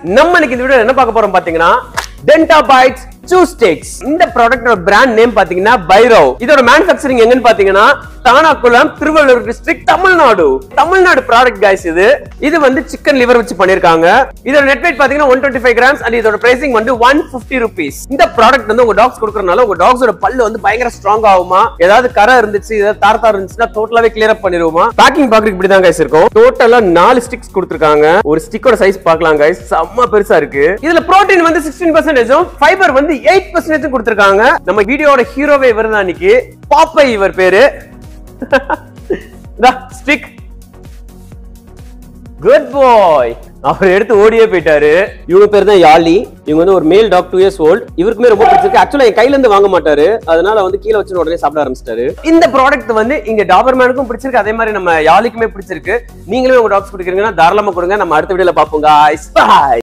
நம்ம இன்னைக்கு இந்த வீடியோ என்ன பார்க்க போறோம் பாத்தீங்கன்னா Denta bites chew sticks. இந்த ப்ராடக்ட்டோட பிராண்ட் நேம் பாத்தீங்கன்னா BAIRO. இதோட manufacturing எங்கன்னு பாத்தீங்கன்னா Thanakulam, Thiruvallur district, Tamil Nadu. Tamil Nadu product guys இது. இது வந்து சிக்கன் லிவர் வச்சு பண்ணிருக்காங்க. இதோட நெட் weight பாத்தீங்கன்னா 125 grams and இதோட pricing வந்து 150 rupees. இந்த ப்ராடக்ட் வந்து உங்க டாக்ஸ் கொடுக்கறனால உங்க டாக்ஸோட பல்லு வந்து பயங்கர ஸ்ட்ராங் ஆகுமா. ஏதாவது கரை இருந்துச்சு, ஏதாவது தார் இருந்துச்சுனா டோட்டலாவே கிளியர் அப் பண்ணிடுவோமா. பேக்கிங் பாக்குறதுக்கு இப்படி தான் गाइस இருக்கும். டோட்டலா 4 ஸ்டிக்ஸ் கொடுத்திருக்காங்க. ஒரு ஸ்டிக்கோட சைஸ் பார்க்கலாம் गाइस. செம்ம பெருசா இருக்கு. இதுல புரோட்டீன் வந்து 16% ஃபைபர் வந்து 8% கொடுத்திருக்காங்க. நம்ம வீடியோவோட ஹீரோவே இவர்தான் இன்னைக்கு. பாப்பை இவர் பேரு. ஸ்டிக் குட் பாய். அவர் எடுத்து ஓடியே போயிட்டாரு. இவங்க பேர் தான் யாலி. இவங்க வந்து ஒரு மேல் டாக் 2 years old. இவருக்குமே ரொம்ப பிடிச்சிருக்கு. ஆக்சுவலா என் கையில இருந்து வாங்க மாட்டாரு, அதனால வந்து கீழே வச்சு உடனே சாப்பிட ஆரம்பிச்சிட்டாரு. இந்த ப்ராடக்ட் வந்து இங்க டாபர்மேனுக்கும் பிடிச்சிருக்கு, அதே மாதிரி நம்ம யாலிக்குமே பிடிச்சிருக்கு. நீங்களும் உங்க டாக்ஸ் குடிக்கிறீங்கன்னா தாராளமா கொடுங்க. நம்ம அடுத்த வீடியோல பாப்போம் गाइस. பை.